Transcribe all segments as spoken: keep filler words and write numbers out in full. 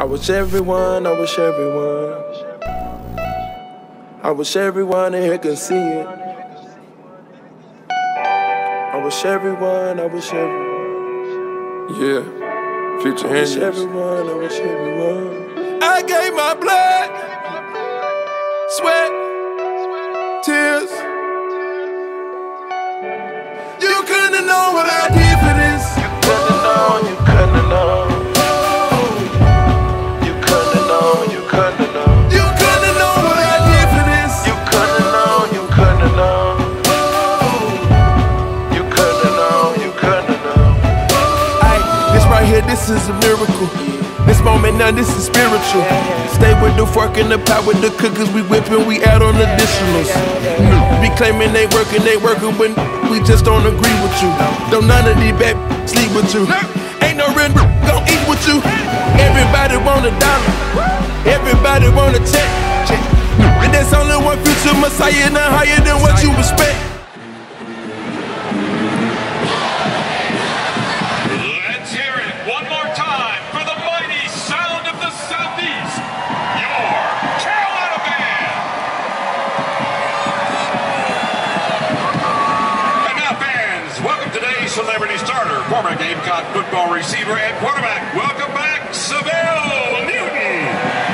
I wish everyone, I wish everyone, I wish everyone in here can see it. I wish everyone, I wish everyone. Yeah, future I wish everyone, I wish everyone. I gave my blood, sweat, tears. You couldn't have known what I did for this. You couldn't have known, you couldn't have known. This is a miracle. This moment now, this is spiritual. Stay with the fork and the pot with the cookers. We whipping, we add on additionals. Be claiming they working, they working when we just don't agree with you. Don't none of these bad sleep with you. Ain't no real gon' eat with you. Everybody want a dollar. Everybody want a check. And there's only one future Messiah, not higher than what you expect. Celebrity starter, former Gamecock football receiver and quarterback. Welcome back, Seville Newton.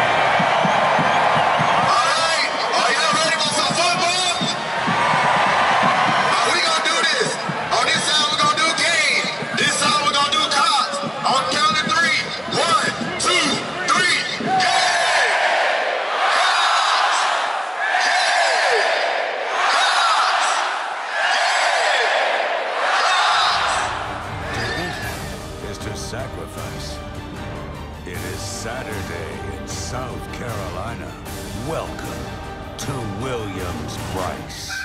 All right, are y'all ready for some football? How we gonna do this? On this side, we're gonna do game. This side, we're gonna do cards. On the count of three. One, two, three, game! Cards! Game! Is to sacrifice. It is Saturday in South Carolina. Welcome to Williams-Brice.